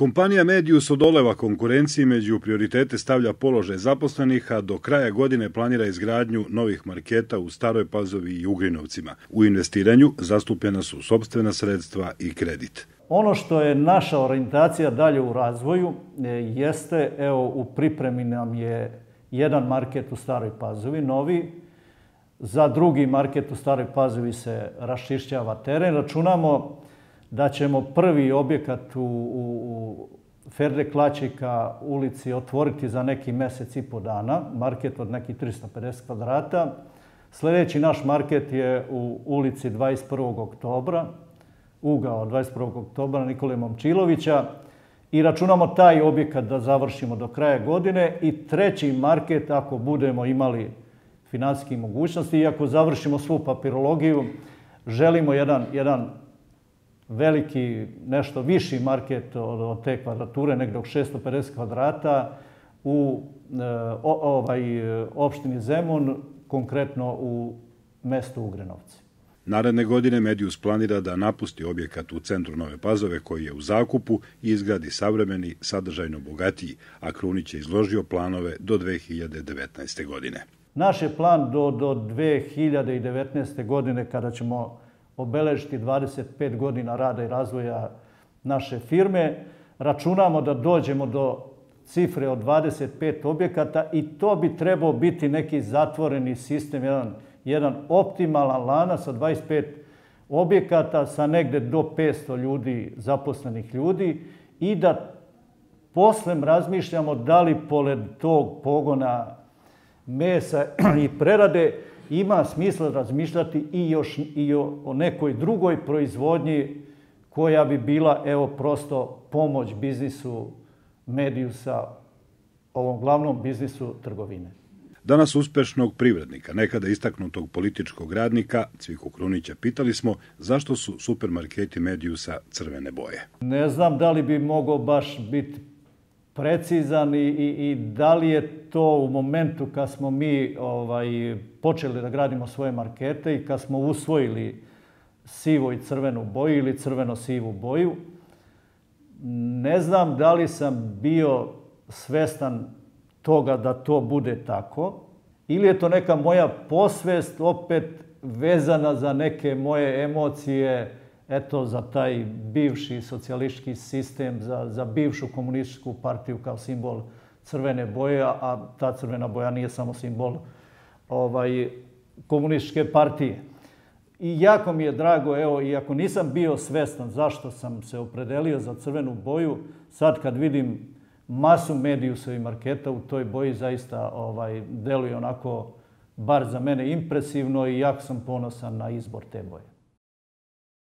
Kompanija Medius odoleva konkurenciji, među prioritete stavlja položaj zaposlenih, a do kraja godine planira izgradnju novih marketa u Staroj Pazovi i Ugrinovcima. U investiranju zastupljena su sopstvena sredstva i kredit. Ono što je naša orijentacija dalje u razvoju jeste, u pripremi nam je jedan market u Staroj Pazovi, novi. Za drugi market u Staroj Pazovi se raščišćava teren. Računamo da ćemo prvi objekat u Ferde Klačika ulici otvoriti za neki mjesec i po dana. Market od nekih 350 kvadrata. Sljedeći naš market je u ulici 21. oktobra, ugao 21. oktobra Nikole Momčilovića. I računamo taj objekat da završimo do kraja godine. I treći market, ako budemo imali financijskih mogućnosti i ako završimo svu papirologiju, želimo jedan veliki, nešto viši market od te kvadrature, negdje od 650 kvadrata u opštini Zemun, konkretno u mestu Ugrinovci. Naredne godine Medius planira da napusti objekat u centru Nove Pazove koji je u zakupu i izgradi savremeni, sadržajno bogatiji, a Krunić je izložio planove do 2019. godine. Naš je plan do 2019. godine, kada ćemo obeležiti 25 godina rada i razvoja naše firme, računamo da dođemo do cifre od 25 objekata i to bi trebao biti neki zatvoreni sistem, jedan optimalan lanac sa 25 objekata sa negde do 500 ljudi, zaposlenih ljudi, i da posle razmišljamo da li pored tog pogona mesa i prerade ima smisla razmišljati i o nekoj drugoj proizvodnji koja bi bila prosto pomoć biznisu Mediusa, ovom glavnom biznisu trgovine. Danas uspešnog privrednika, nekada istaknutog političkog radnika, Cviku Krunića, pitali smo zašto su supermarketi Mediusa crvene boje. Ne znam da li bi mogao baš biti precizan i da li je to u momentu kad smo mi počeli da gradimo svoje markete i kad smo usvojili sivo i crvenu boju ili crveno-sivu boju. Ne znam da li sam bio svestan toga da to bude tako ili je to neka moja posvest opet vezana za neke moje emocije, za taj bivši socijalistički sistem, za bivšu komunističku partiju kao simbol crvene boje, a ta crvena boja nije samo simbol komunističke partije. I jako mi je drago, iako nisam bio svestan zašto sam se opredelio za crvenu boju, sad kad vidim masu Mediusovih marketa u toj boji, zaista deluje onako, bar za mene, impresivno i jako sam ponosan na izbor te boje.